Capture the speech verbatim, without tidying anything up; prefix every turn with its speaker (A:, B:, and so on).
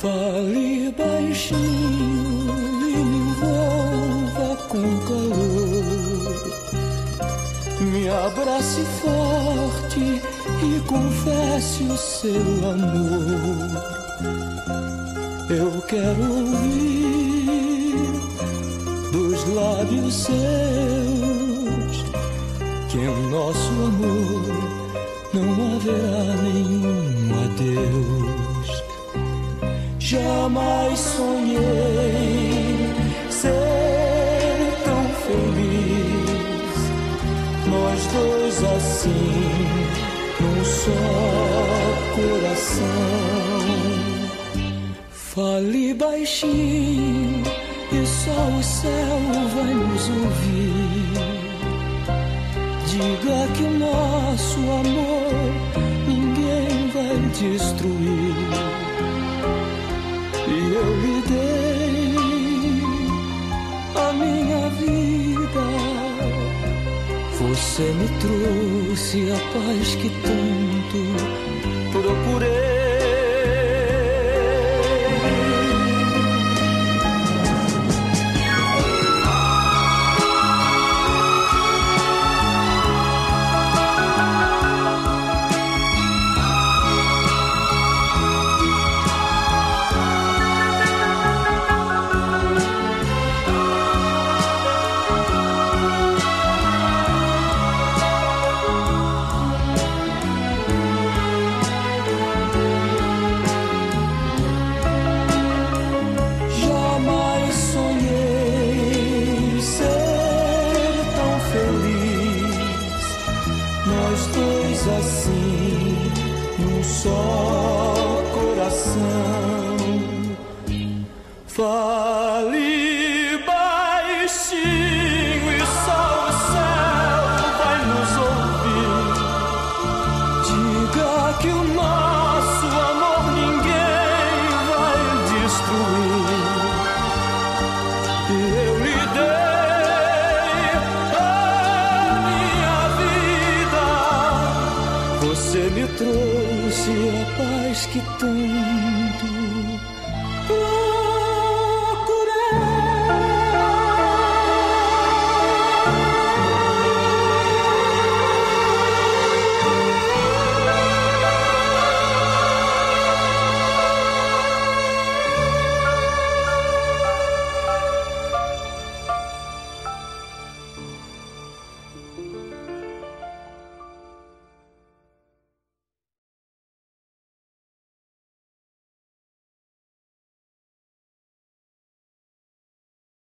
A: Fale baixinho e me envolva com calor. Me abrace forte e confesse o seu amor. Eu quero ouvir dos lábios seus que em nosso amor não haverá nenhum adeus. Jamais sonhei ser tão feliz, nós dois assim, num só coração. Fale baixinho e só o céu vai nos ouvir. Diga que o nosso amor ninguém vai destruir. E eu lhe dei a minha vida. Você me trouxe a paz que tanto procurei. Assim, num só coração. Fale baixinho e só o céu vai nos ouvir. Diga que o nosso amor ninguém vai destruir. E eu lhe dei a minha vida. Você me trouxe a paz que tanto